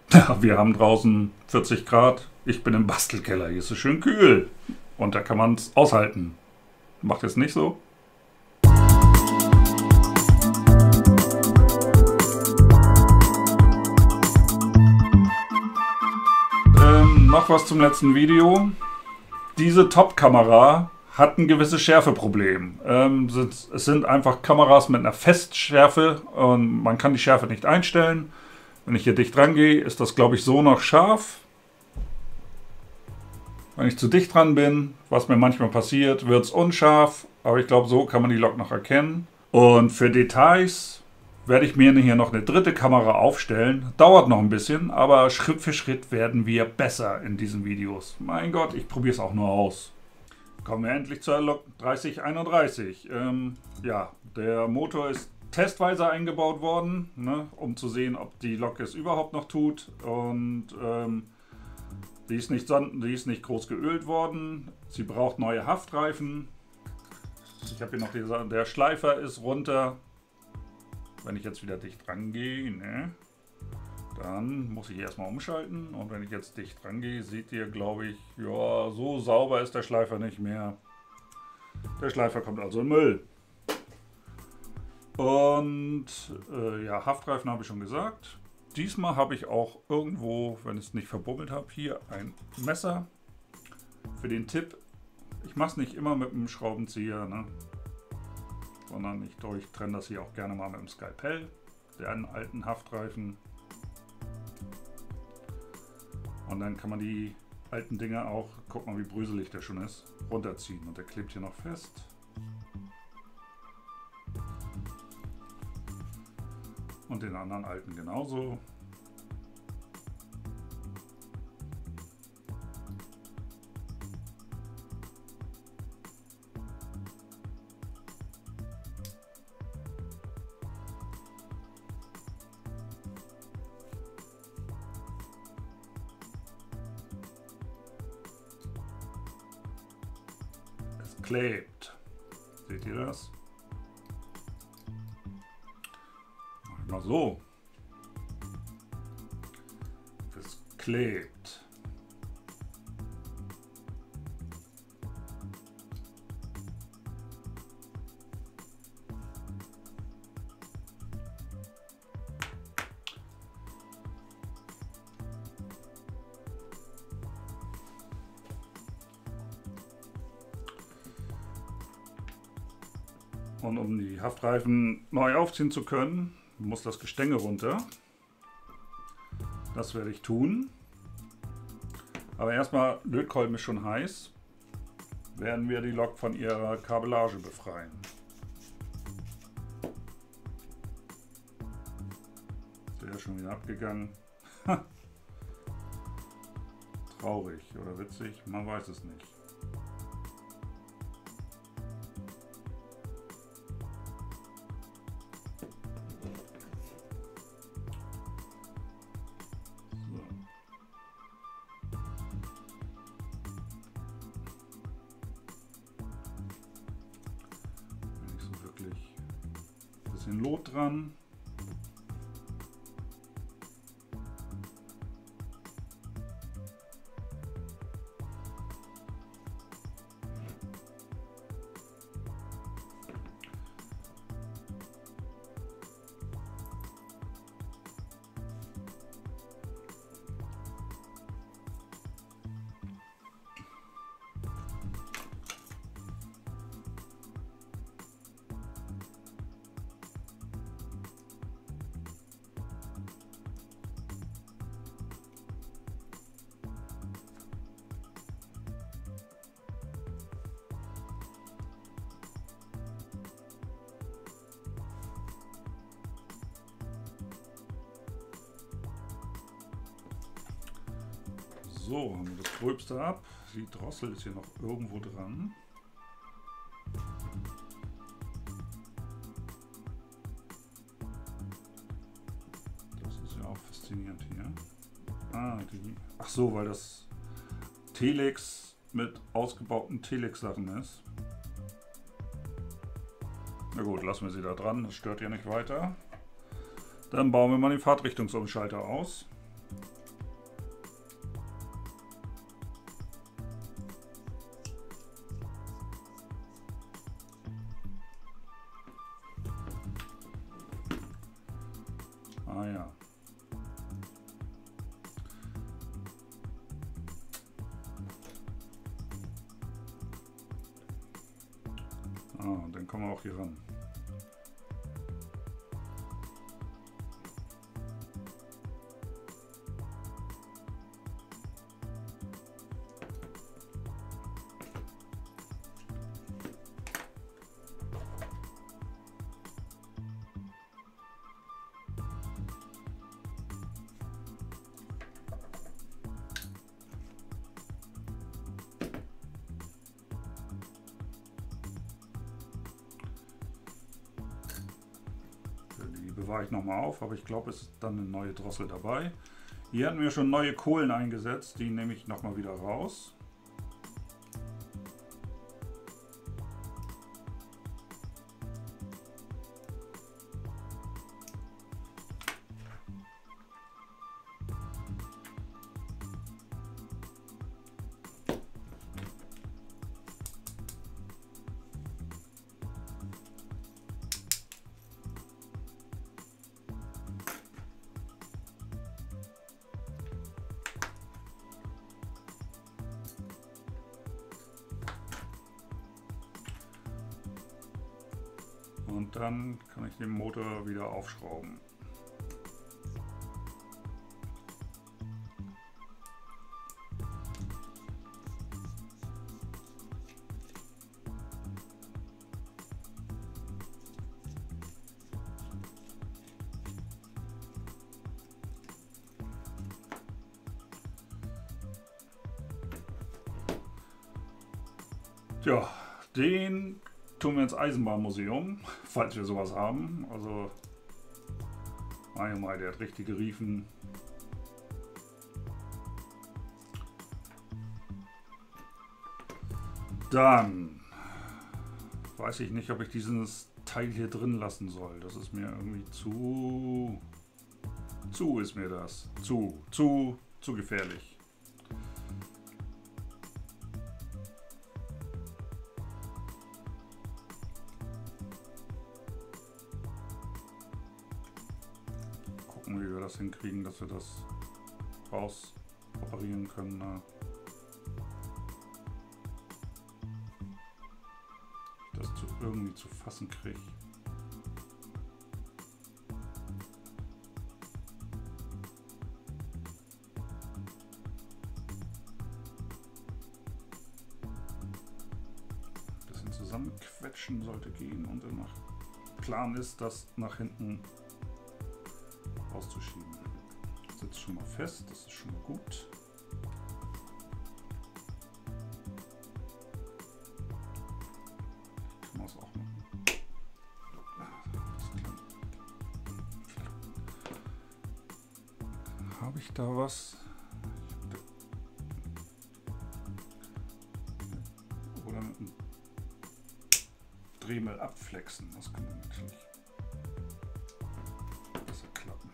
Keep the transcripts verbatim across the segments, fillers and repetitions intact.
Ja, wir haben draußen vierzig Grad. Ich bin im Bastelkeller. Hier ist es schön kühl. Und da kann man es aushalten. Macht es nicht so? Ähm, noch was zum letzten Video. Diese Top-Kamera hat ein gewisses Schärfeproblem. Ähm, es sind einfach Kameras mit einer Festschärfe und man kann die Schärfe nicht einstellen. Wenn ich hier dicht dran gehe, ist das, glaube ich, so noch scharf. Wenn ich zu dicht dran bin, was mir manchmal passiert, wird es unscharf. Aber ich glaube, so kann man die Lok noch erkennen. Und für Details werde ich mir hier noch eine dritte Kamera aufstellen. Dauert noch ein bisschen, aber Schritt für Schritt werden wir besser in diesen Videos. Mein Gott, ich probiere es auch nur aus. Kommen wir endlich zur Lok dreißig einunddreißig. Ähm, ja, der Motor ist testweise eingebaut worden, ne, um zu sehen, ob die Lok es überhaupt noch tut. Und ähm, die, ist nicht, die ist nicht groß geölt worden. Sie braucht neue Haftreifen. Ich habe hier noch diese, der Schleifer ist runter. Wenn ich jetzt wieder dicht rangehe, ne, dann muss ich erstmal umschalten. Und wenn ich jetzt dicht rangehe, seht ihr, glaube ich, ja, so sauber ist der Schleifer nicht mehr. Der Schleifer kommt also in Müll. Und äh, ja, Haftreifen habe ich schon gesagt. Diesmal habe ich auch irgendwo, wenn ich es nicht verbummelt habe, hier ein Messer für den Tipp. Ich mache es nicht immer mit dem Schraubenzieher, ne? Sondern ich durchtrenne das hier auch gerne mal mit dem Skalpell, der alten Haftreifen. Und dann kann man die alten Dinger auch, guck mal wie bröselig der schon ist, runterziehen. Und der klebt hier noch fest. Und den anderen alten genauso. Es klebt. Seht ihr das? Mal so. Das klebt. Und um die Haftreifen neu aufziehen zu können, muss das Gestänge runter. Das werde ich tun. Aber erstmal, Lötkolben ist schon heiß. Werden wir die Lok von ihrer Kabellage befreien. Der ist schon wieder abgegangen. Traurig oder witzig, man weiß es nicht. Bisschen Lot dran. So, haben wir das Gröbste ab. Die Drossel ist hier noch irgendwo dran. Das ist ja auch faszinierend hier. Ah, die. Ach so, weil das Telex mit ausgebauten Telex-Sachen ist. Na gut, lassen wir sie da dran, das stört ja nicht weiter. Dann bauen wir mal den Fahrtrichtungsumschalter aus. Ah ja. Ah, und dann kommen wir auch hier ran. Die bewahre ich nochmal auf, aber ich glaube, es ist dann eine neue Drossel dabei. Hier hatten wir schon neue Kohlen eingesetzt, die nehme ich nochmal wieder raus. Und dann kann ich den Motor wieder aufschrauben. Ja, den tun wir ins Eisenbahnmuseum, falls wir sowas haben. Also, meine Mai, der hat richtige Riefen. Dann weiß ich nicht, ob ich dieses Teil hier drin lassen soll. Das ist mir irgendwie zu... Zu ist mir das. Zu, zu, zu gefährlich. Wie wir das hinkriegen, dass wir das raus operieren können. Na. Das zu, irgendwie zu fassen kriege. Ein bisschen zusammenquetschen sollte gehen und dann nach Plan ist, das nach hinten auszuschieben. Das sitzt schon mal fest, das ist schon mal gut. Ich kann das auch machen. Habe ich da was? Oder mit einem Dremel abflexen, das kann man natürlich besser klappen.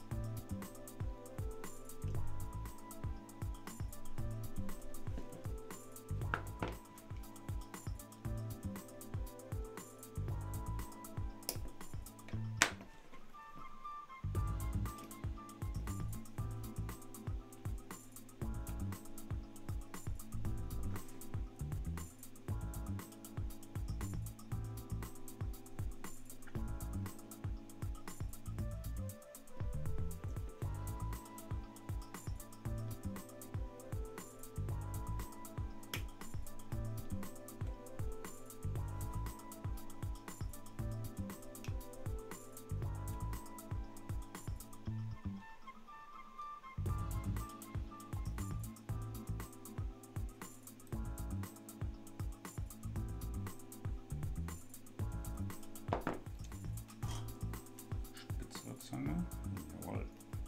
Zange. Jawohl.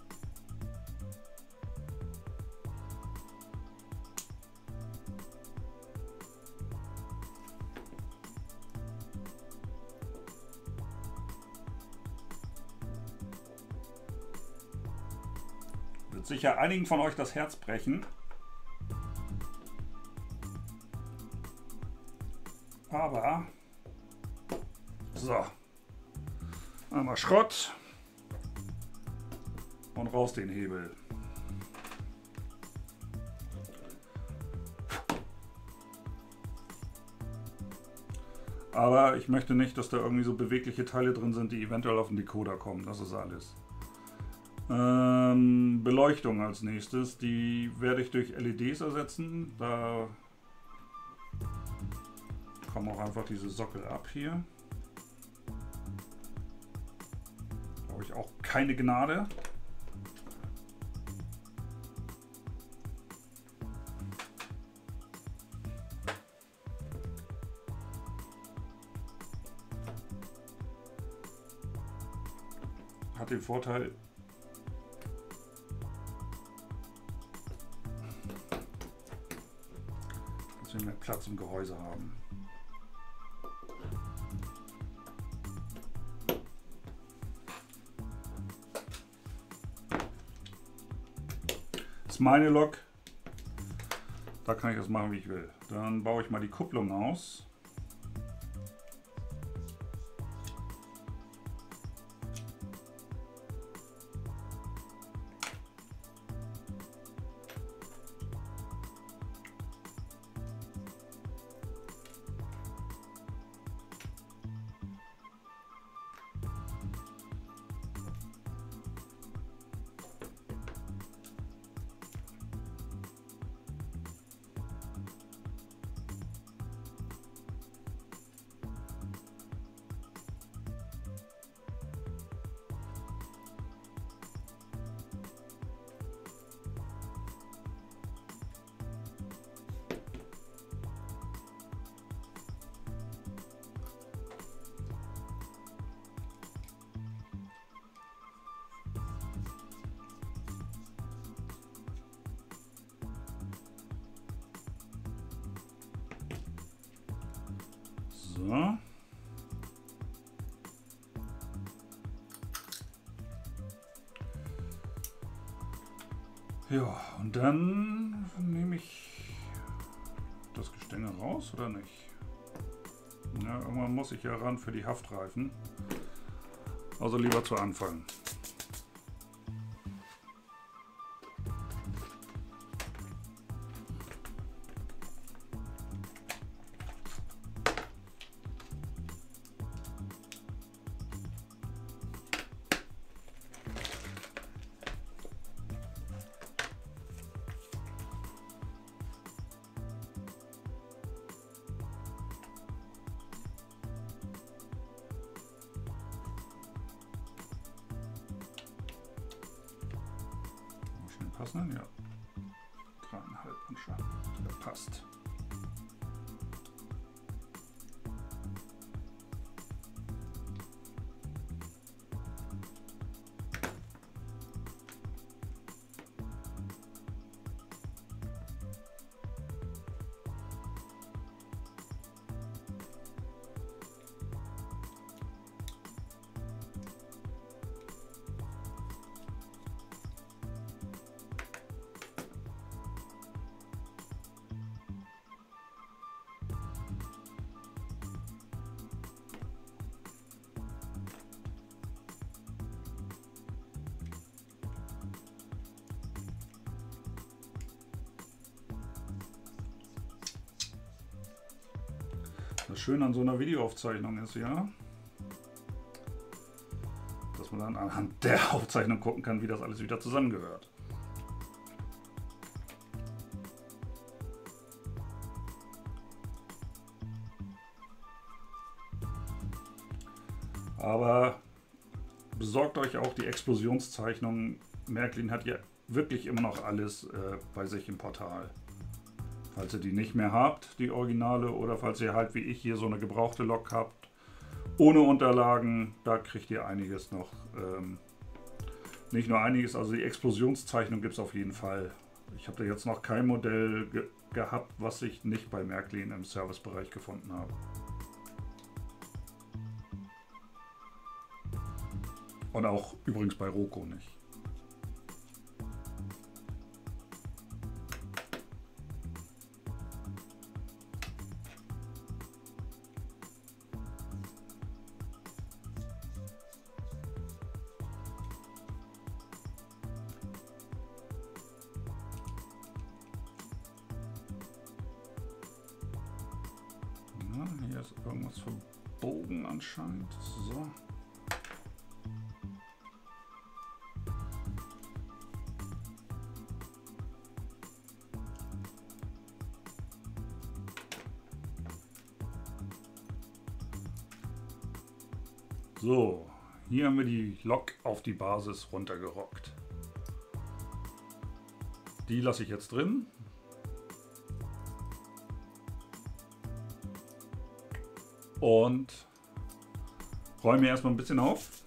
Wird sicher einigen von euch das Herz brechen. Aber so, einmal Schrott. Und raus den Hebel. Aber ich möchte nicht, dass da irgendwie so bewegliche Teile drin sind, die eventuell auf den Decoder kommen. Das ist alles. Ähm, Beleuchtung als nächstes. Die werde ich durch L E Ds ersetzen. Da kommen auch einfach diese Sockel ab hier. Da habe ich auch keine Gnade. Hat den Vorteil, dass wir mehr Platz im Gehäuse haben. Das ist meine Lok. Da kann ich das machen, wie ich will. Dann baue ich mal die Kupplung aus. So. Ja, und dann nehme ich das Gestänge raus, oder nicht? Ja, irgendwann muss ich ja ran für die Haftreifen. Also lieber zu Anfang. Passen? Ja. Dreieinhalb anscheinend. Der passt. Das Schöne an so einer Videoaufzeichnung ist ja, dass man dann anhand der Aufzeichnung gucken kann, wie das alles wieder zusammengehört. Aber besorgt euch auch die Explosionszeichnung. Märklin hat ja wirklich immer noch alles äh, bei sich im Portal. Falls ihr die nicht mehr habt, die Originale, oder falls ihr halt wie ich hier so eine gebrauchte Lok habt, ohne Unterlagen, da kriegt ihr einiges noch. Ähm, nicht nur einiges, also die Explosionszeichnung gibt es auf jeden Fall. Ich habe da jetzt noch kein Modell ge gehabt, was ich nicht bei Märklin im Servicebereich gefunden habe. Und auch übrigens bei Roco nicht. hier ist irgendwas verbogen anscheinend. So. So, hier haben wir die Lok auf die Basis runtergerockt. Die lasse ich jetzt drin. Und räume mir erstmal ein bisschen auf.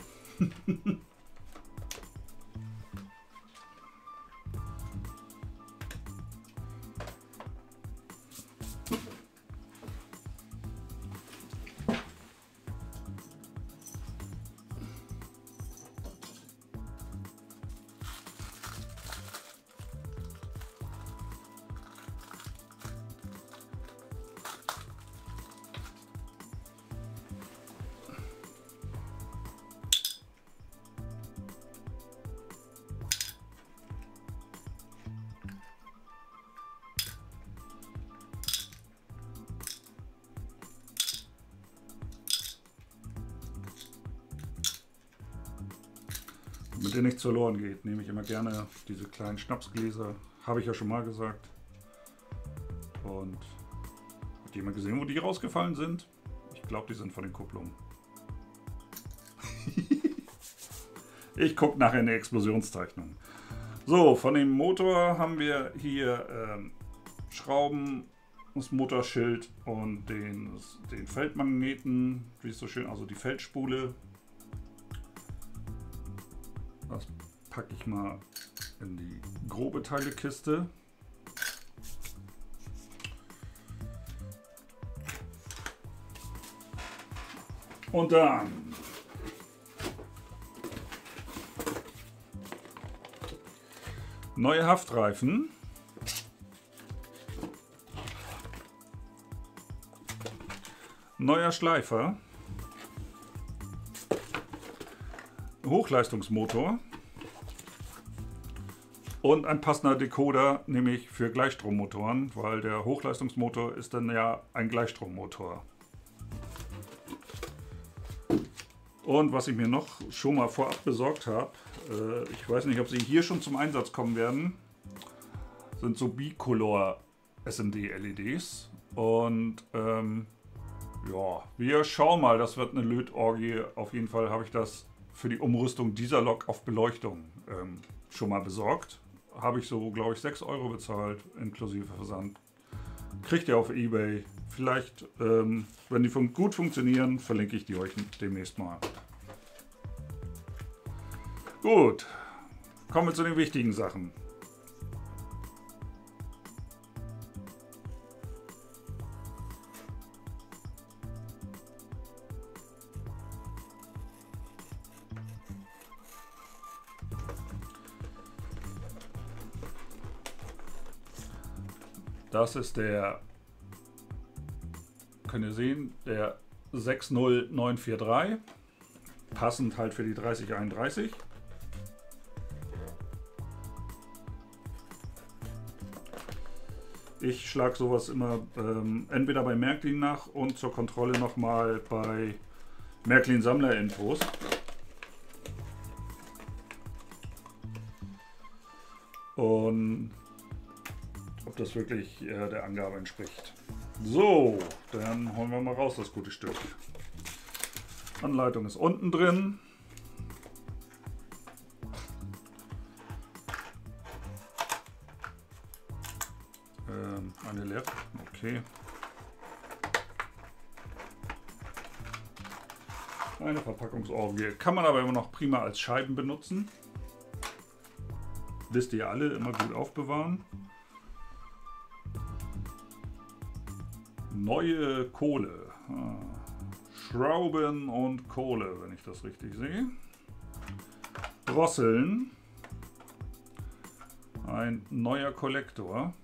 Mit denen nichts verloren geht, nehme ich immer gerne diese kleinen Schnapsgläser. Habe ich ja schon mal gesagt. Und habt ihr mal gesehen, wo die rausgefallen sind? Ich glaube, die sind von den Kupplungen. Ich gucke nachher in die Explosionszeichnung. So, von dem Motor haben wir hier ähm, Schrauben, das Motorschild und den, den Feldmagneten, wie es so schön, also die Feldspule. Das packe ich mal in die grobe Teilekiste. Und dann neue Haftreifen. Neuer Schleifer. Hochleistungsmotor und ein passender Decoder, nämlich für Gleichstrommotoren, weil der Hochleistungsmotor ist dann ja ein Gleichstrommotor. Und was ich mir noch schon mal vorab besorgt habe, äh, ich weiß nicht, ob sie hier schon zum Einsatz kommen werden, sind so Bicolor S M D-L E Ds. Und ähm, ja, wir schauen mal, das wird eine Lötorgie. Auf jeden Fall habe ich das für die Umrüstung dieser Lok auf Beleuchtung ähm, schon mal besorgt. Habe ich so, glaube ich, sechs Euro bezahlt, inklusive Versand. Kriegt ihr auf eBay. Vielleicht, ähm, wenn die fun- gut funktionieren, verlinke ich die euch demnächst mal. Gut, kommen wir zu den wichtigen Sachen. Das ist der, könnt ihr sehen, der sechs null neun vier drei, passend halt für die dreißig einunddreißig. Ich schlage sowas immer ähm, entweder bei Märklin nach und zur Kontrolle nochmal bei Märklin Sammlerinfos. Und ob das wirklich äh, der Angabe entspricht. So, dann holen wir mal raus das gute Stück. Anleitung ist unten drin. Ähm, eine leer. Okay. Eine Verpackungsorgie. Kann man aber immer noch prima als Scheiben benutzen. Wisst ihr alle, immer gut aufbewahren. Neue Kohle. Ah. Schrauben und Kohle, wenn ich das richtig sehe. Drosseln. Ein neuer Kollektor.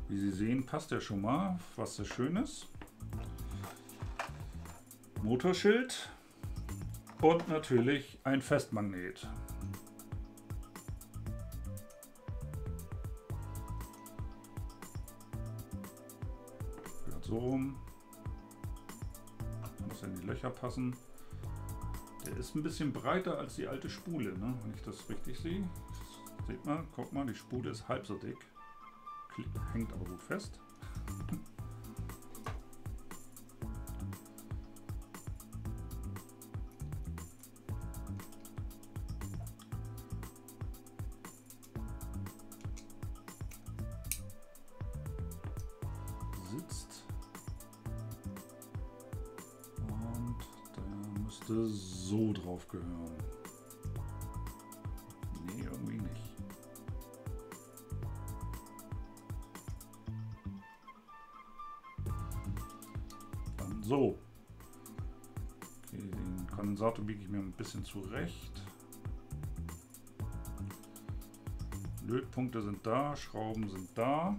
Wie Sie sehen, passt der schon mal, was sehr schön ist. Motorschild und natürlich ein Festmagnet. So rum. Muss in die Löcher passen. Der ist ein bisschen breiter als die alte Spule, ne? Wenn ich das richtig sehe. Seht mal, guck mal, die Spule ist halb so dick. Hängt aber gut fest. Sitzt. Und der müsste so drauf gehören. Nee, irgendwie nicht. Dann so. Okay, den Kondensator biege ich mir ein bisschen zurecht. Lötpunkte sind da, Schrauben sind da.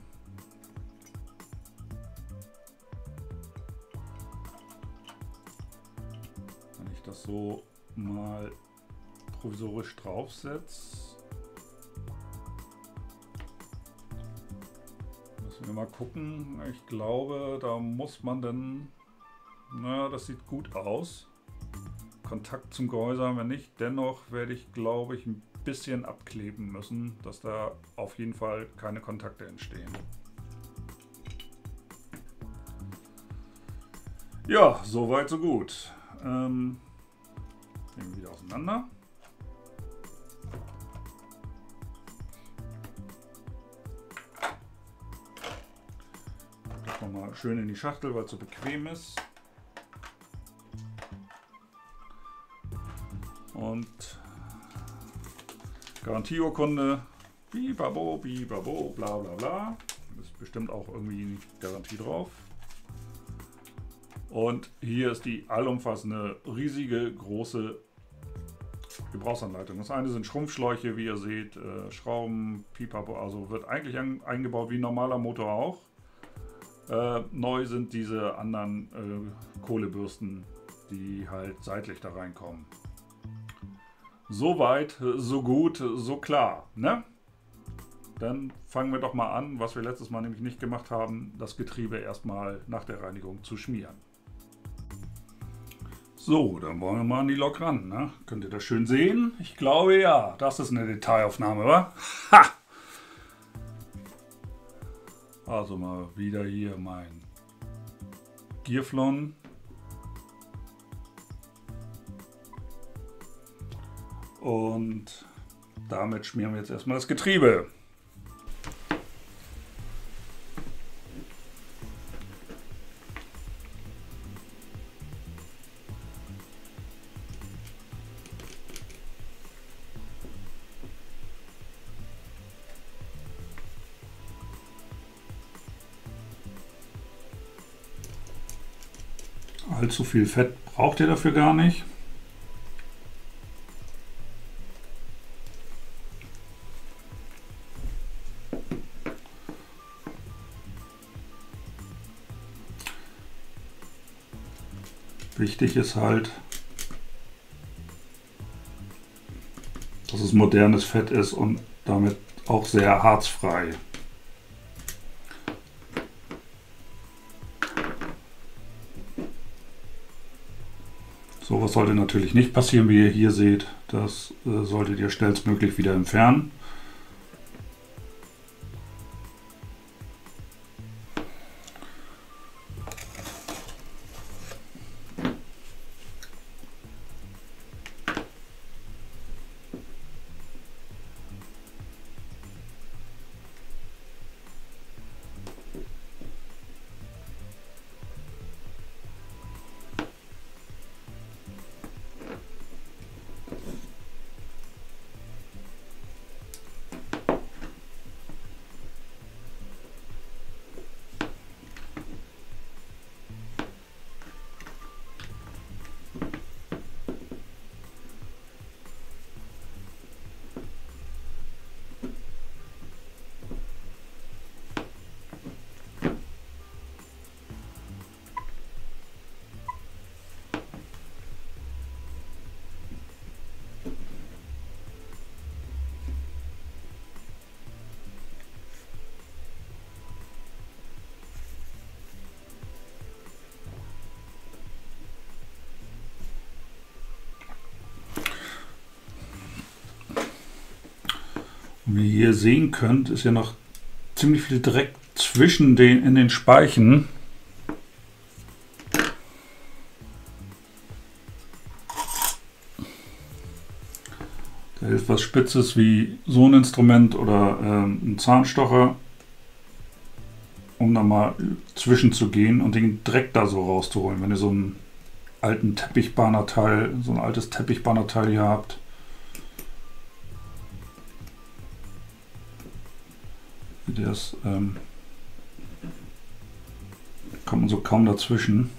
Wenn ich das so mal provisorisch draufsetze, müssen wir mal gucken. Ich glaube, da muss man dann, na, das sieht gut aus. Kontakt zum Gehäuse haben wir nicht. Dennoch werde ich, glaube ich, ein bisschen abkleben müssen, dass da auf jeden Fall keine Kontakte entstehen. Ja, soweit so gut. Ähm, nehmen wir wieder auseinander. Das nochmal schön in die Schachtel, weil es so bequem ist. Und Garantieurkunde, bibabo, bibabo, bla bla bla. Ist bestimmt auch irgendwie eine Garantie drauf. Und hier ist die allumfassende, riesige, große Gebrauchsanleitung. Das eine sind Schrumpfschläuche, wie ihr seht, äh, Schrauben, Pipapo, also wird eigentlich ein, eingebaut wie ein normaler Motor auch. Äh, neu sind diese anderen äh, Kohlebürsten, die halt seitlich da reinkommen. So weit, so gut, so klar, ne? Dann fangen wir doch mal an, was wir letztes Mal nämlich nicht gemacht haben, das Getriebe erstmal nach der Reinigung zu schmieren. So, dann wollen wir mal an die Lok ran, ne? Könnt ihr das schön sehen? Ich glaube ja, das ist eine Detailaufnahme, wa? Ha! Also mal wieder hier mein Gierflon. Und damit schmieren wir jetzt erstmal das Getriebe. Allzu viel Fett braucht ihr dafür gar nicht. Wichtig ist halt, dass es modernes Fett ist und damit auch sehr harzfrei. Sowas sollte natürlich nicht passieren, wie ihr hier seht. Das äh, solltet ihr schnellstmöglich wieder entfernen. Wie ihr hier sehen könnt, ist ja noch ziemlich viel Dreck zwischen den in den Speichen. Da hilft was Spitzes wie so ein Instrument oder ähm, ein Zahnstocher, um da mal zwischen zu gehen und den Dreck da so rauszuholen. Wenn ihr so einen alten Teppichbahnerteil, so ein altes Teppichbahnerteil hier habt. Wie das ähm, kommt man so kaum dazwischen.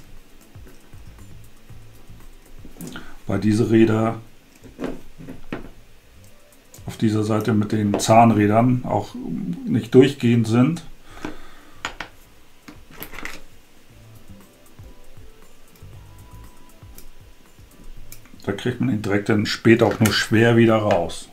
Weil diese Räder auf dieser Seite mit den Zahnrädern auch nicht durchgehend sind. Da kriegt man den Dreck dann später auch nur schwer wieder raus.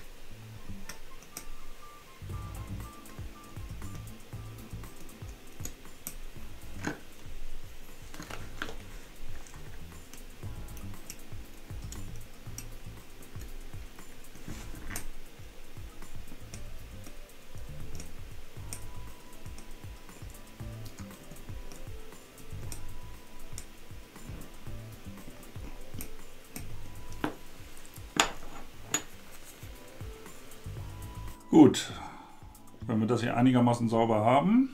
Gut, wenn wir das hier einigermaßen sauber haben,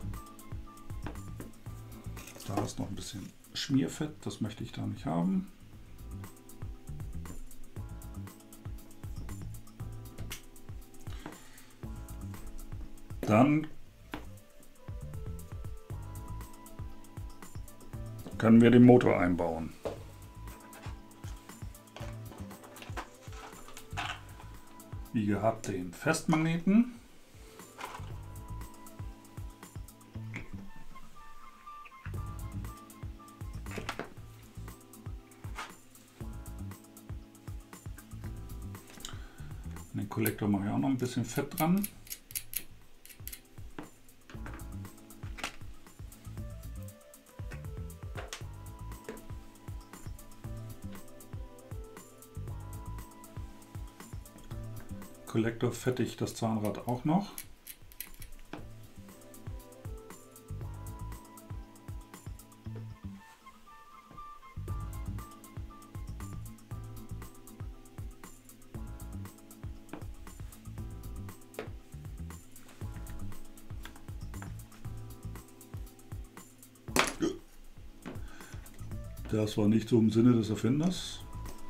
da ist noch ein bisschen Schmierfett, das möchte ich da nicht haben. Dann können wir den Motor einbauen. Wie gehabt den Festmagneten. Den Kollektor mache ich auch noch ein bisschen Fett dran. Kollektor fettig das Zahnrad auch noch. Das war nicht so im Sinne des Erfinders.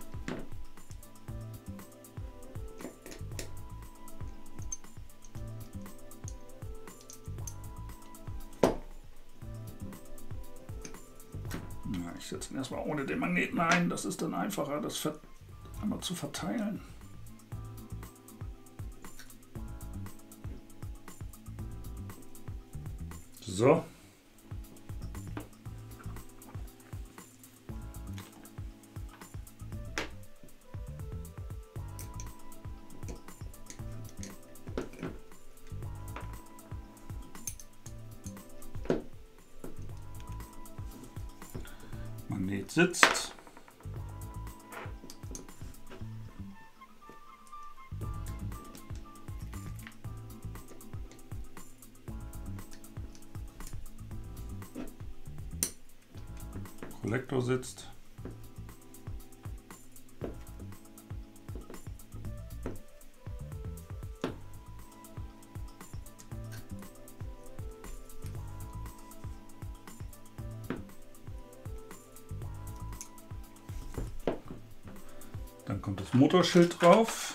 Ich setze ihn erstmal ohne den Magneten ein, das ist dann einfacher, das Fett einmal zu verteilen. So. Magnet sitzt. Kollektor sitzt. Dann kommt das Motorschild drauf.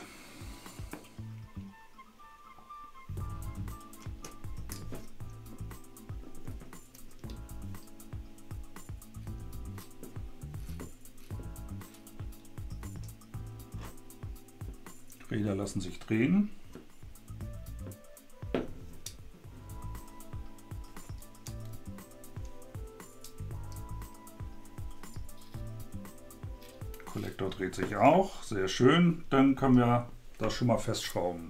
Räder lassen sich drehen. Kollektor dreht sich auch, sehr schön. Dann können wir das schon mal festschrauben.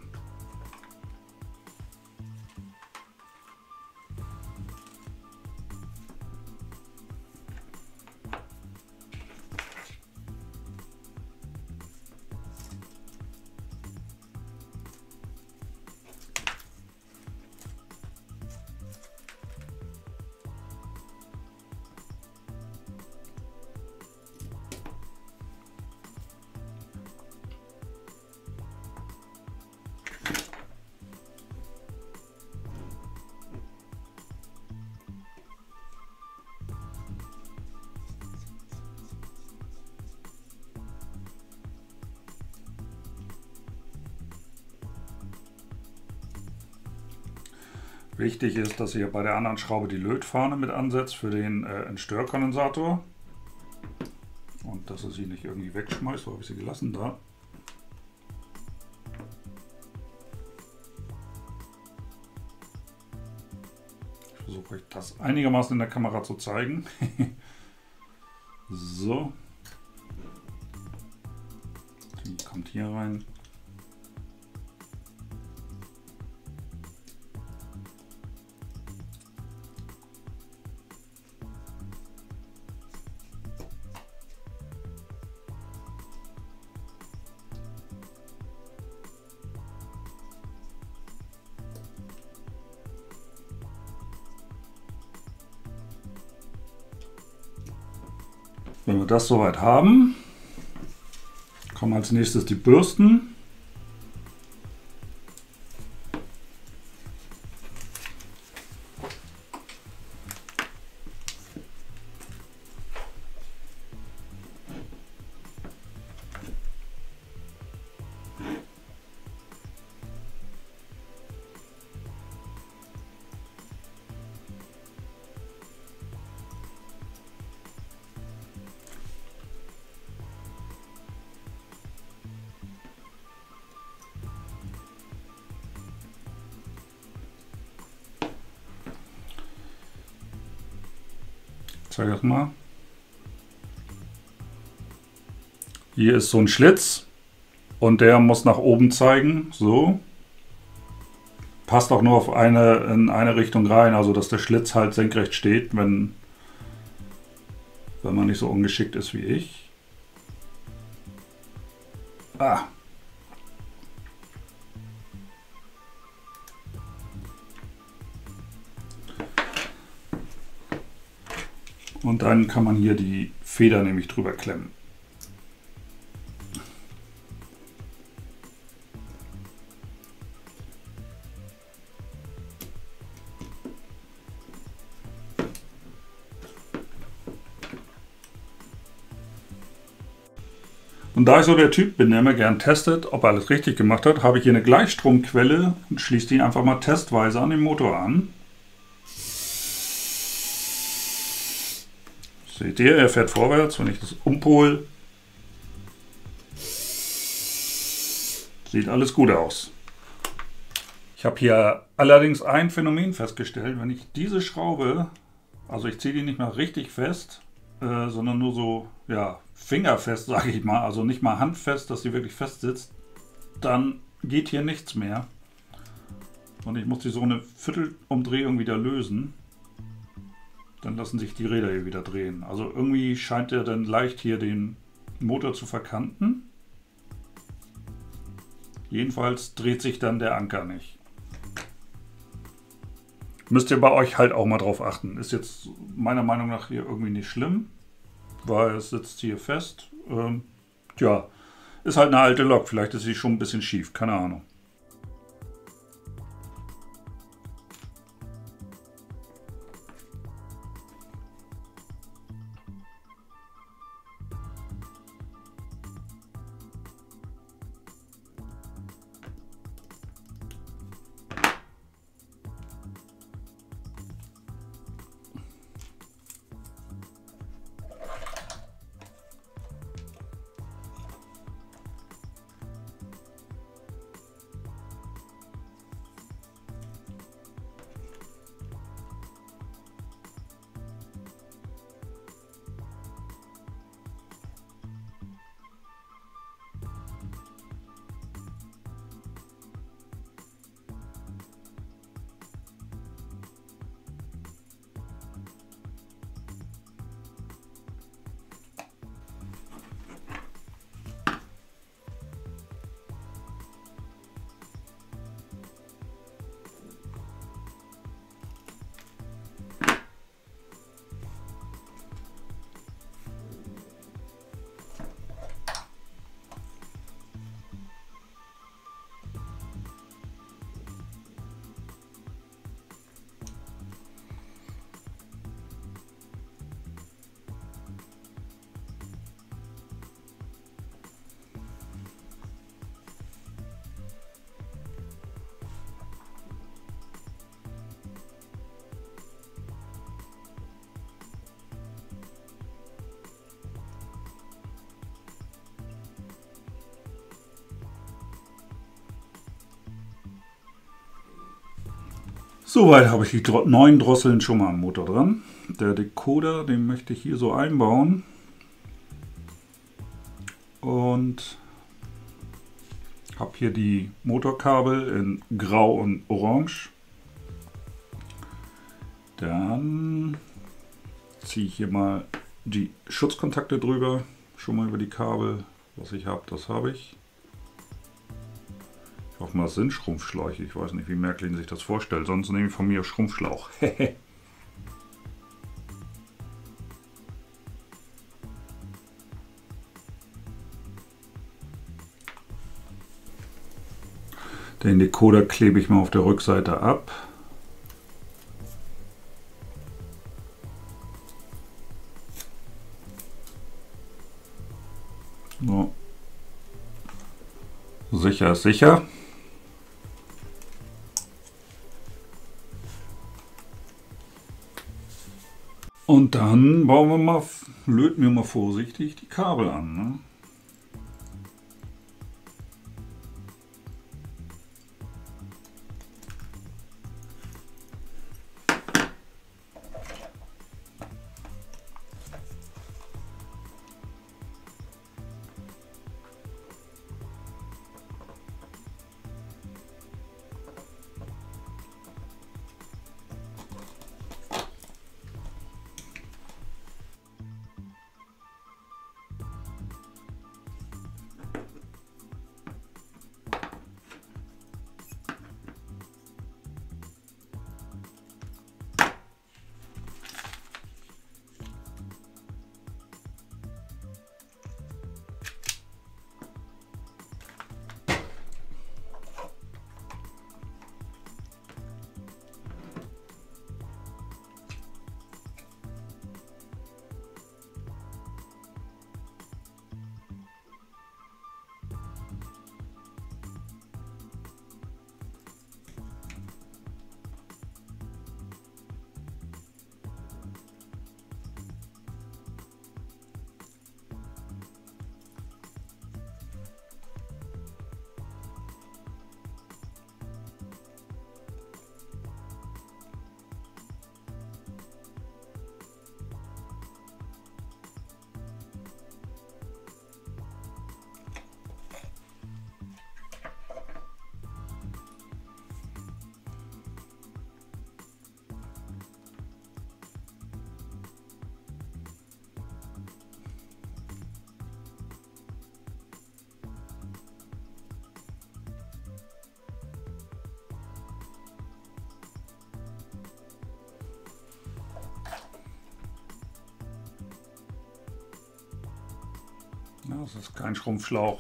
Wichtig ist, dass ihr bei der anderen Schraube die Lötfahne mit ansetzt für den äh, Entstörkondensator. Und dass ihr sie nicht irgendwie wegschmeißt, so habe ich sie gelassen da. Ich versuche euch das einigermaßen in der Kamera zu zeigen. So. Die kommt hier rein. Wenn wir das soweit haben, kommen als nächstes die Bürsten. Ich zeige das mal. Hier ist so ein Schlitz und der muss nach oben zeigen. So. Passt auch nur auf eine, in eine Richtung rein, also dass der Schlitz halt senkrecht steht, wenn, wenn man nicht so ungeschickt ist wie ich. Ah. Und dann kann man hier die Feder nämlich drüber klemmen. Und da ich so der Typ bin, der immer gern testet, ob er alles richtig gemacht hat, habe ich hier eine Gleichstromquelle und schließe die einfach mal testweise an den Motor an. Seht ihr, er fährt vorwärts, wenn ich das umpole. Sieht alles gut aus. Ich habe hier allerdings ein Phänomen festgestellt, wenn ich diese Schraube, also ich ziehe die nicht mal richtig fest, äh, sondern nur so, ja, fingerfest, sage ich mal, also nicht mal handfest, dass sie wirklich fest sitzt, dann geht hier nichts mehr. Und ich muss die so eine Viertelumdrehung wieder lösen. Dann lassen sich die Räder hier wieder drehen. Also irgendwie scheint er dann leicht hier den Motor zu verkanten. Jedenfalls dreht sich dann der Anker nicht. Müsst ihr bei euch halt auch mal drauf achten. Ist jetzt meiner Meinung nach hier irgendwie nicht schlimm, weil es sitzt hier fest. Ähm, tja, ist halt eine alte Lok. Vielleicht ist sie schon ein bisschen schief, keine Ahnung. Soweit habe ich die neuen Drosseln schon mal am Motor dran. Der Decoder, den möchte ich hier so einbauen. Und habe hier die Motorkabel in Grau und Orange. Dann ziehe ich hier mal die Schutzkontakte drüber. Schon mal über die Kabel. Was ich habe, das habe ich. Ich hoffe mal, das sind Schrumpfschläuche. Ich weiß nicht, wie Märklin sich das vorstellt. Sonst nehme ich von mir Schrumpfschlauch. Den Decoder klebe ich mal auf der Rückseite ab. So. Sicher ist sicher. Und dann bauen wir mal, löten wir mal vorsichtig die Kabel an. Ne? Ja, das ist kein Schrumpfschlauch.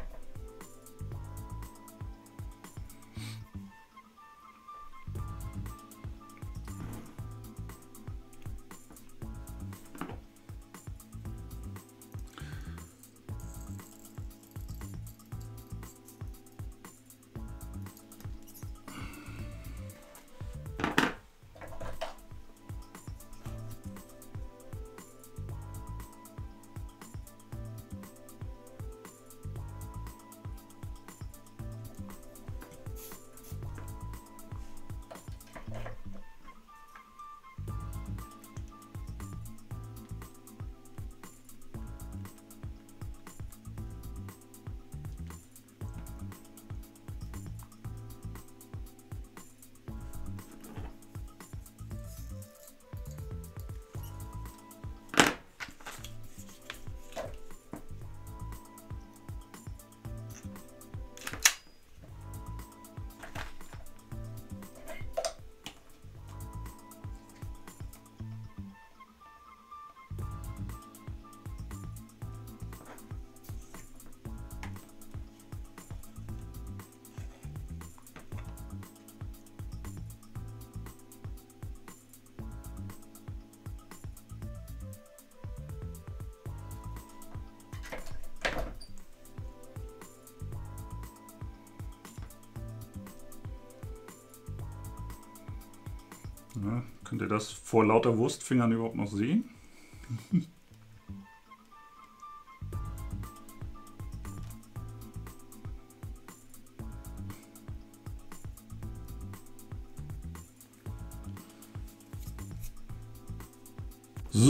Ja, könnt ihr das vor lauter Wurstfingern überhaupt noch sehen?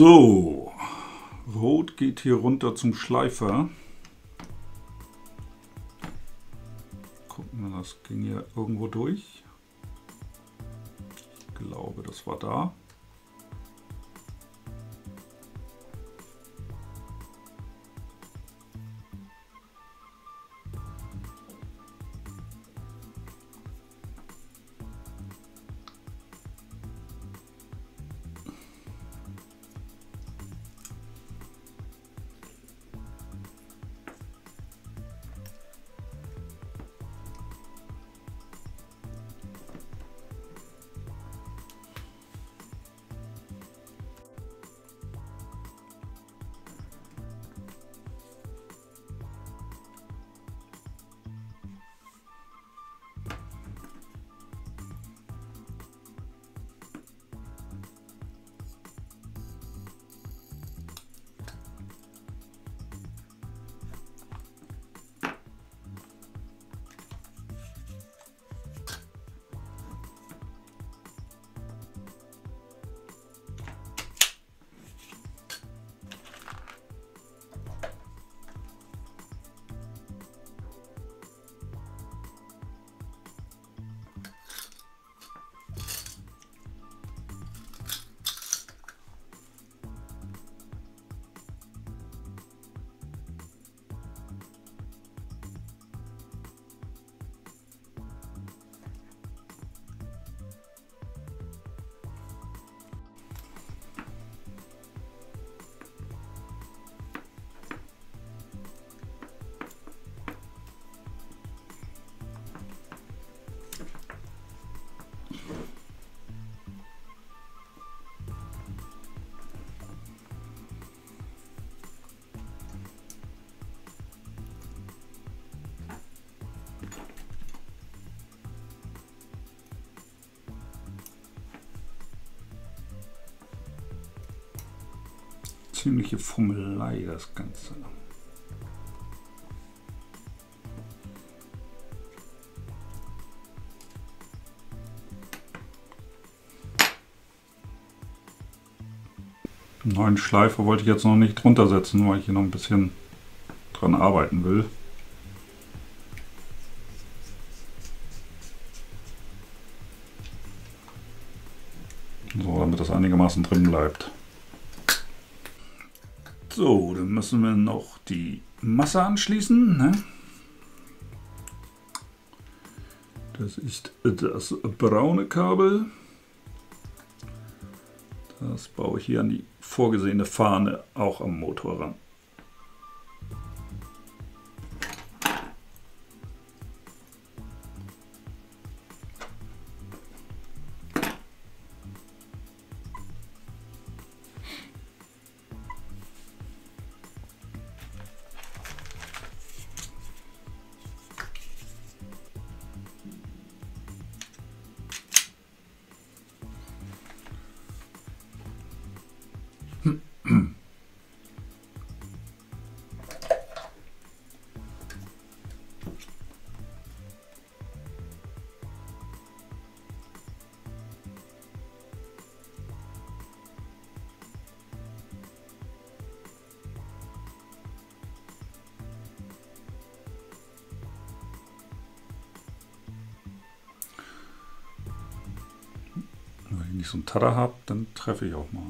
So, Rot geht hier runter zum Schleifer. Gucken wir, das ging hier irgendwo durch. Ich glaube, das war da. Ziemliche Fummelei, das Ganze. Den neuen Schleifer wollte ich jetzt noch nicht drunter setzen, weil ich hier noch ein bisschen dran arbeiten will. So, damit das einigermaßen drin bleibt. So, dann müssen wir noch die Masse anschließen. Ne? Das ist das braune Kabel. Das baue ich hier an die vorgesehene Fahne auch am Motor ran. Wenn ich nicht so einen Tada habe, dann treffe ich auch mal.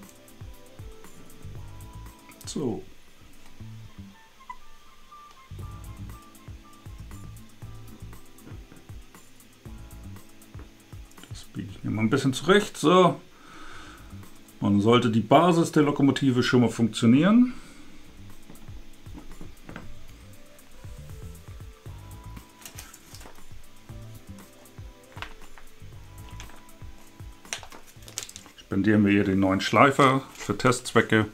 So. biege ich mir mal ein bisschen zurecht. So. Und sollte die Basis der Lokomotive schon mal funktionieren. Spendieren wir hier den neuen Schleifer für Testzwecke.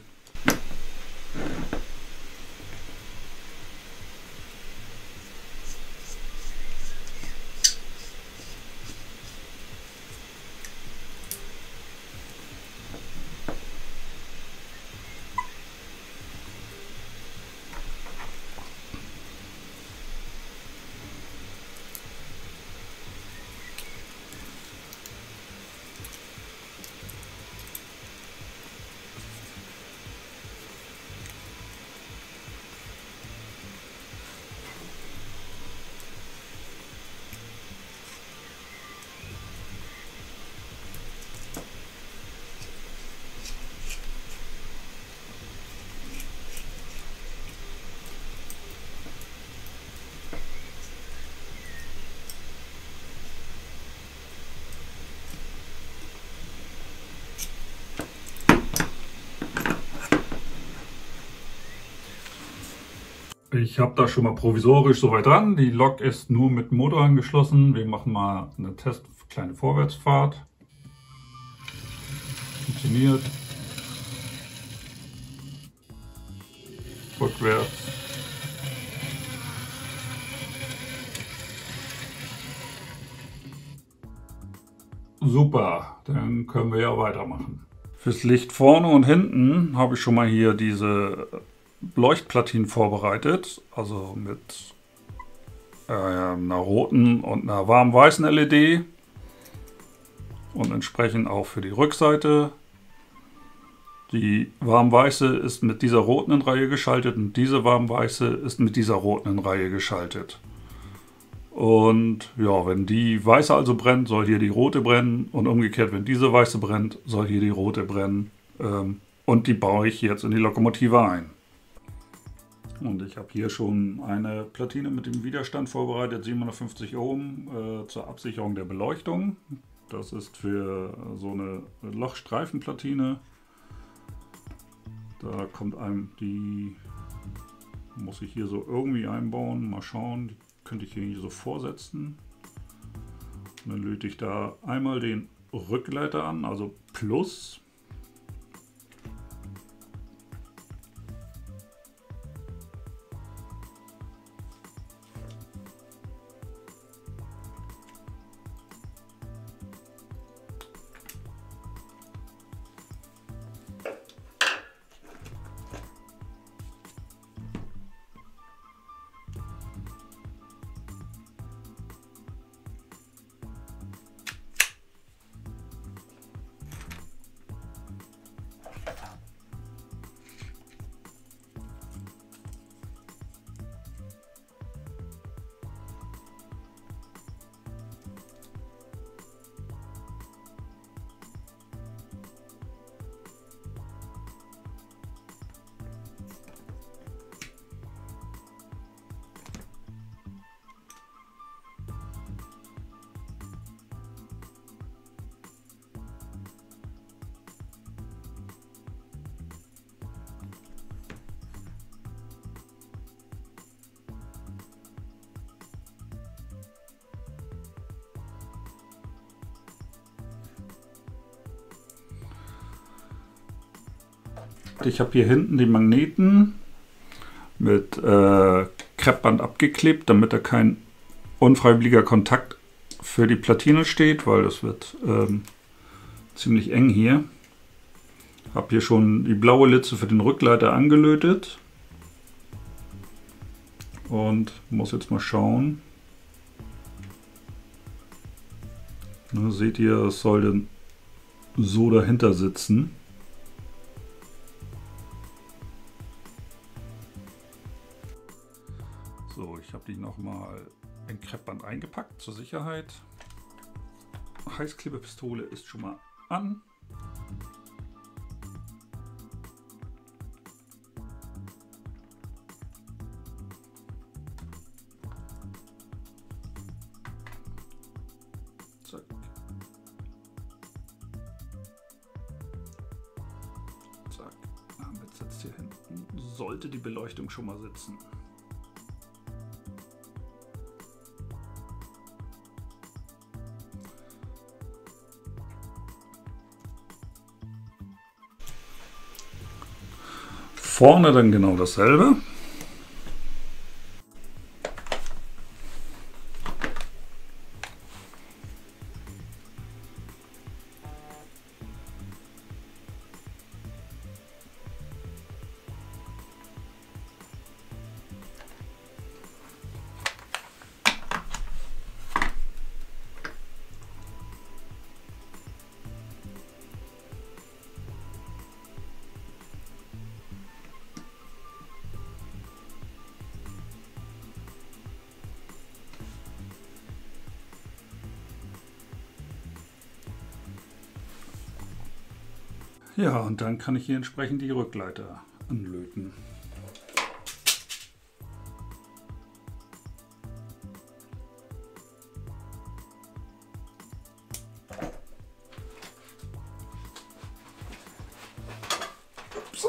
Ich habe da schon mal provisorisch soweit dran. Die Lok ist nur mit Motor angeschlossen. Wir machen mal eine Test kleine Vorwärtsfahrt. Funktioniert. Rückwärts. Super, dann können wir ja weitermachen. Fürs Licht vorne und hinten habe ich schon mal hier diese Leuchtplatinen vorbereitet, also mit äh, einer roten und einer warm-weißen L E D und entsprechend auch für die Rückseite. Die warm-weiße ist mit dieser roten in Reihe geschaltet und diese warm-weiße ist mit dieser roten in Reihe geschaltet. Und ja, wenn die weiße also brennt, soll hier die rote brennen und umgekehrt, wenn diese weiße brennt, soll hier die rote brennen. Ähm, und die baue ich jetzt in die Lokomotive ein. Und ich habe hier schon eine Platine mit dem Widerstand vorbereitet, siebenhundertfünfzig Ohm, äh, zur Absicherung der Beleuchtung. Das ist für so eine Lochstreifenplatine. Da kommt einem die, muss ich hier so irgendwie einbauen, mal schauen, die könnte ich hier so vorsetzen. Und dann löte ich da einmal den Rückleiter an, also Plus. Ich habe hier hinten die Magneten mit äh, Kreppband abgeklebt, damit da kein unfreiwilliger Kontakt für die Platine steht, weil das wird ähm, ziemlich eng hier. Habe hier schon die blaue Litze für den Rückleiter angelötet und muss jetzt mal schauen. Na, seht ihr, es soll dann so dahinter sitzen. So, ich habe die nochmal in Kreppband eingepackt zur Sicherheit. Heißklebepistole ist schon mal an. Zack. heißt, hier hinten sollte die Beleuchtung schon mal sitzen. Vorne dann genau dasselbe. Ja, und dann kann ich hier entsprechend die Rückleiter anlöten. Ups.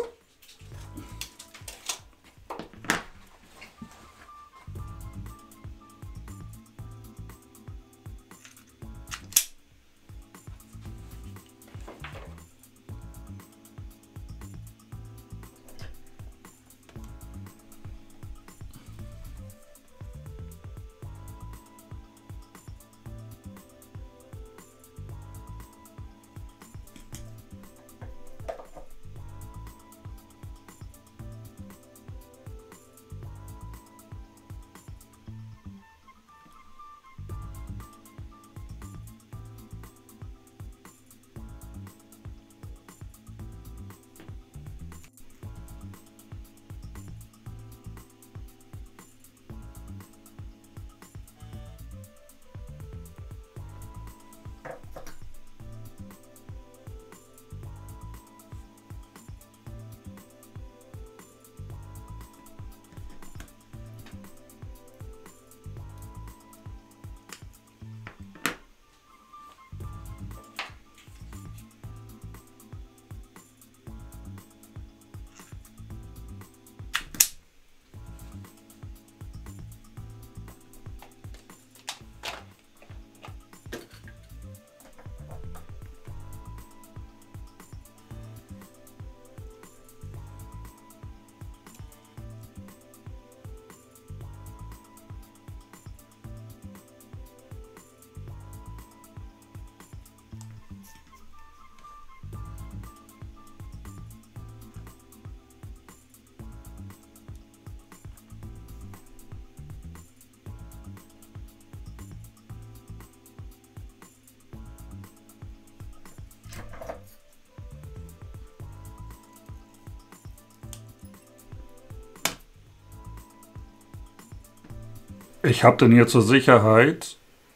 Ich habe dann hier zur Sicherheit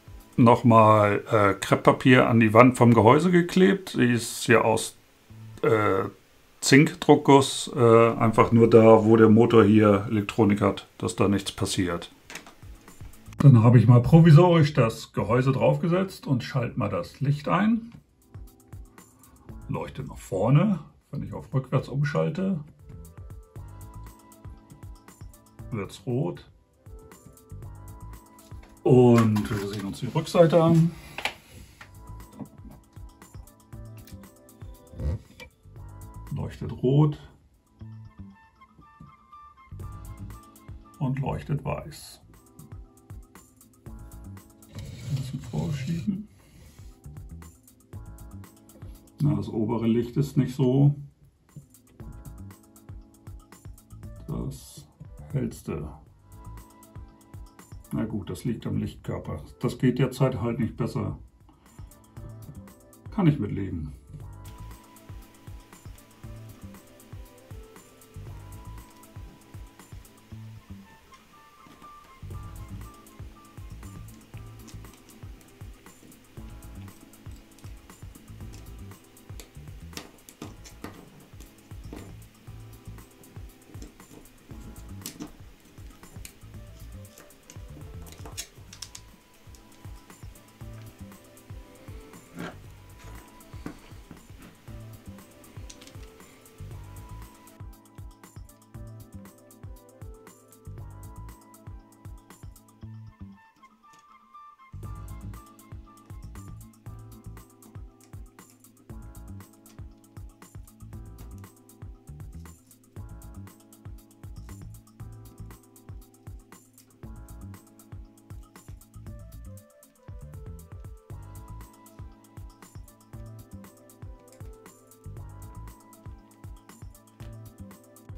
nochmal äh, Krepppapier an die Wand vom Gehäuse geklebt. Die ist hier aus äh, Zinkdruckguss, äh, einfach nur da, wo der Motor hier Elektronik hat, dass da nichts passiert. Dann habe ich mal provisorisch das Gehäuse draufgesetzt und schalte mal das Licht ein. Leuchtet nach vorne. Wenn ich auf rückwärts umschalte, wird es rot. Und wir sehen uns die Rückseite an. Leuchtet rot und leuchtet weiß. Ein bisschen vorschieben. Na, das obere Licht ist nicht so das hellste. Na gut, das liegt am Lichtkörper. Das geht derzeit halt nicht besser. Kann ich mitleben.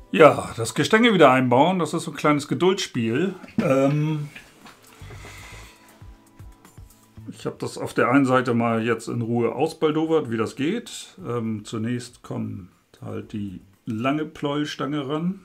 Ja, das Gestänge wieder einbauen, das ist so ein kleines Geduldsspiel. Ähm ich habe das auf der einen Seite mal jetzt in Ruhe ausbaldowert, wie das geht. Ähm, zunächst kommt halt die lange Pleuelstange ran.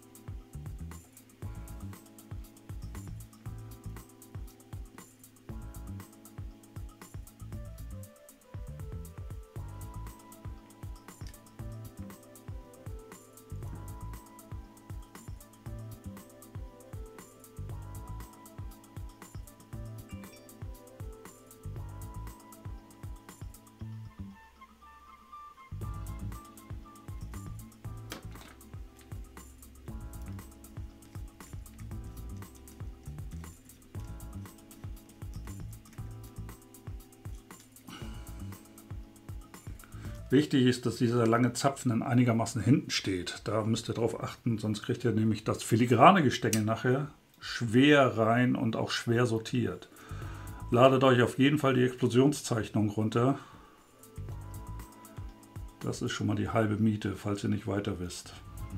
Wichtig ist, dass dieser lange Zapfen dann einigermaßen hinten steht. Da müsst ihr drauf achten, sonst kriegt ihr nämlich das filigrane Gestänge nachher schwer rein und auch schwer sortiert. Ladet euch auf jeden Fall die Explosionszeichnung runter. Das ist schon mal die halbe Miete, falls ihr nicht weiter wisst.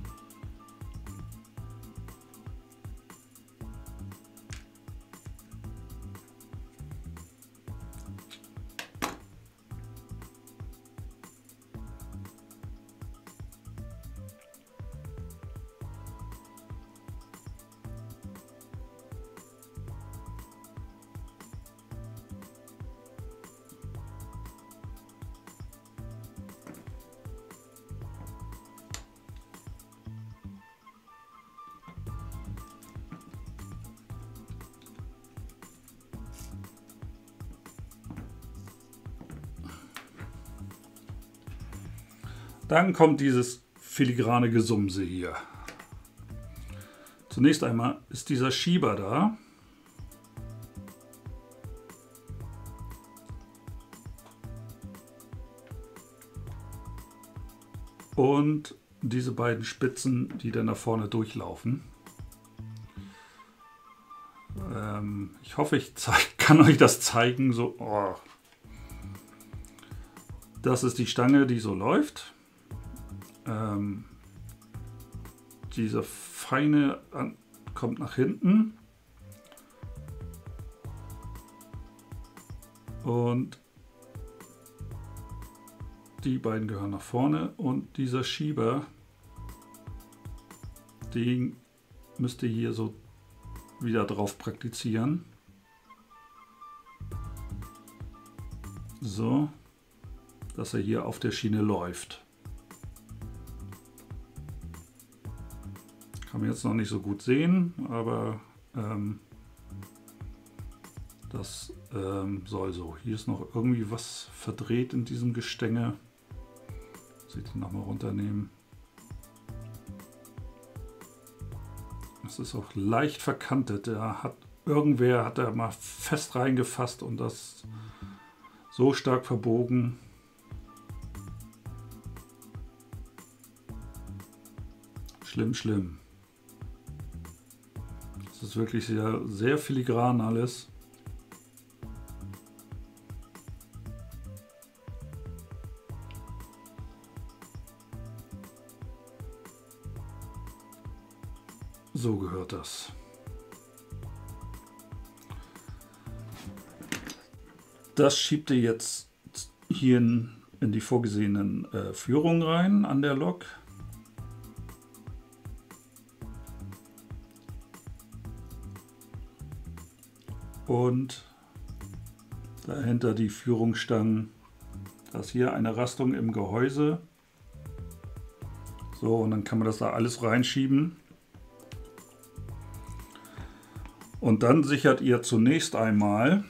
Dann kommt dieses filigrane Gesumse hier. Zunächst einmal ist dieser Schieber da. Und diese beiden Spitzen, die dann nach vorne durchlaufen. Ähm, ich hoffe, ich zeig, kann euch das zeigen. So, oh. Das ist die Stange, die so läuft. Ähm, dieser feine an, kommt nach hinten und die beiden gehören nach vorne und dieser Schieber, den müsst ihr hier so wieder drauf praktizieren. So, dass er hier auf der Schiene läuft. Kann man jetzt noch nicht so gut sehen, aber ähm, das ähm, soll so. Hier ist noch irgendwie was verdreht in diesem Gestänge. Muss ich den nochmal runternehmen. Es ist auch leicht verkantet. Da hat irgendwer hat da mal fest reingefasst und das so stark verbogen. Schlimm, schlimm. Das ist wirklich sehr, sehr filigran alles. So gehört das. Das schiebt ihr jetzt hier in, in die vorgesehenen äh, Führungen rein an der Lok. Und dahinter die Führungsstangen. Da ist hier eine Rastung im Gehäuse. So, und dann kann man das da alles reinschieben. Und dann sichert ihr zunächst einmal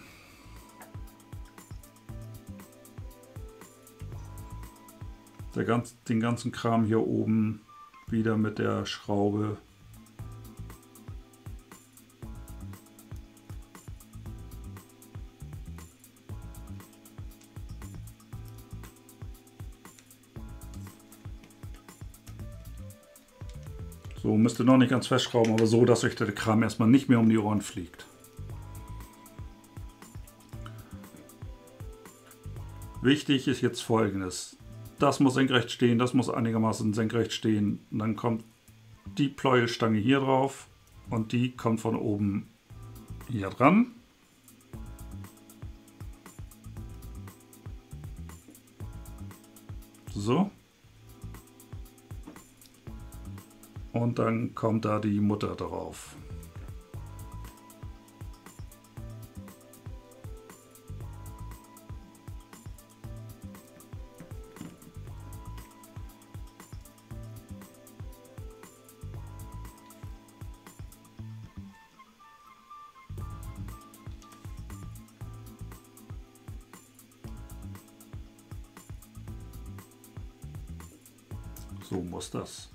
der ganz, den ganzen Kram hier oben wieder mit der Schraube. So, müsst ihr noch nicht ganz festschrauben, aber so, dass euch der Kram erstmal nicht mehr um die Ohren fliegt. Wichtig ist jetzt Folgendes. Das muss senkrecht stehen, das muss einigermaßen senkrecht stehen. Und dann kommt die Pleuelstange hier drauf und die kommt von oben hier dran. So. Und dann kommt da die Mutter drauf. So muss das.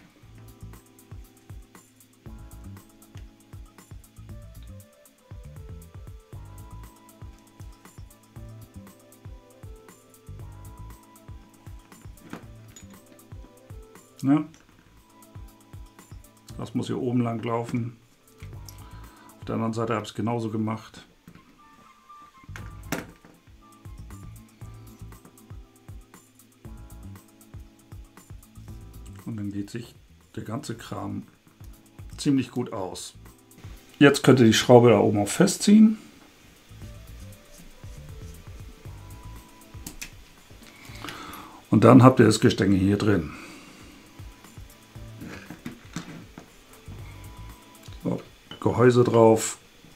Ne? Das muss hier oben lang laufen. Auf der anderen Seite habe ich es genauso gemacht. Und dann geht sich der ganze Kram ziemlich gut aus. Jetzt könnt ihr die Schraube da oben auch festziehen. Und dann habt ihr das Gestänge hier drin. So, Gehäuse drauf.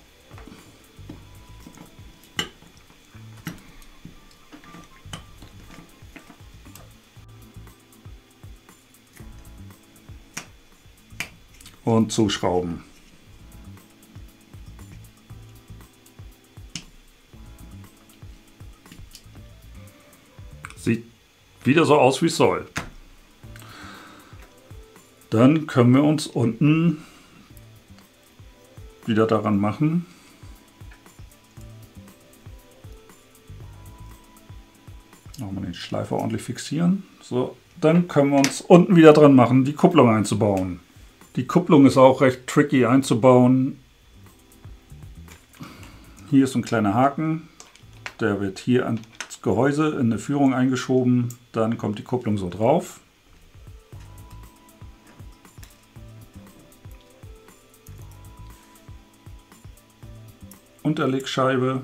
Und zuschrauben. Sieht wieder so aus, wie es soll. Dann können wir uns unten wieder daran machen. Nochmal den Schleifer ordentlich fixieren. So, dann können wir uns unten wieder dran machen, die Kupplung einzubauen. Die Kupplung ist auch recht tricky einzubauen. Hier ist ein kleiner Haken, der wird hier ans Gehäuse in eine Führung eingeschoben, dann kommt die Kupplung so drauf. Unterlegscheibe.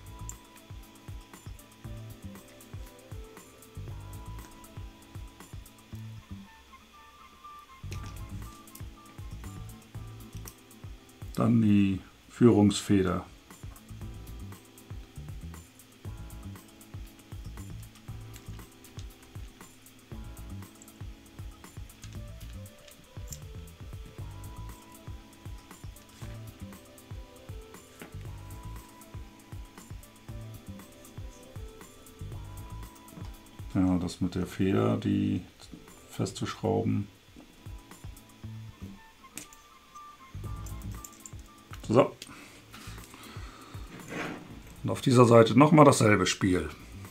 Dann die Führungsfeder. Ja, das mit der Feder, die festzuschrauben. So. Und auf dieser Seite nochmal dasselbe Spiel.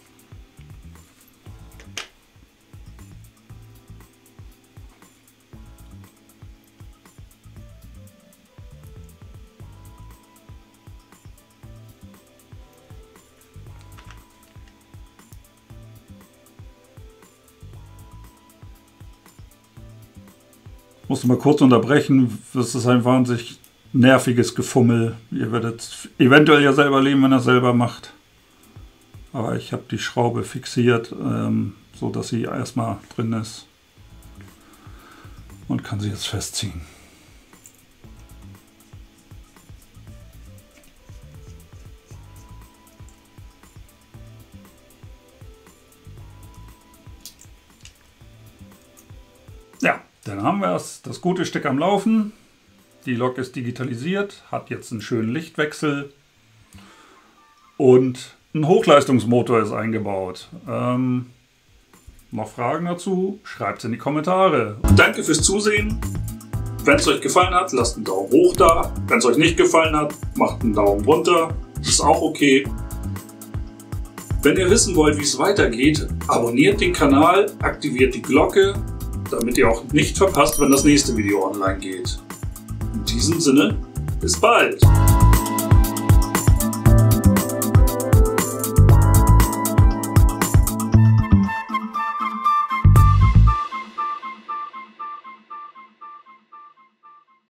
Ich musste mal kurz unterbrechen, das ist ein wahnsinnig nerviges Gefummel. Ihr werdet eventuell ja selber leben, wenn ihr es selber macht. Aber ich habe die Schraube fixiert, ähm, so dass sie erstmal drin ist. Und kann sie jetzt festziehen. Ja, dann haben wir es, das gute Stück am Laufen. Die Lok ist digitalisiert, hat jetzt einen schönen Lichtwechsel und ein Hochleistungsmotor ist eingebaut. Ähm, noch Fragen dazu? Schreibt es in die Kommentare. Danke fürs Zusehen. Wenn es euch gefallen hat, lasst einen Daumen hoch da. Wenn es euch nicht gefallen hat, macht einen Daumen runter. Ist auch okay. Wenn ihr wissen wollt, wie es weitergeht, abonniert den Kanal, aktiviert die Glocke, damit ihr auch nicht verpasst, wenn das nächste Video online geht. In diesem Sinne, bis bald!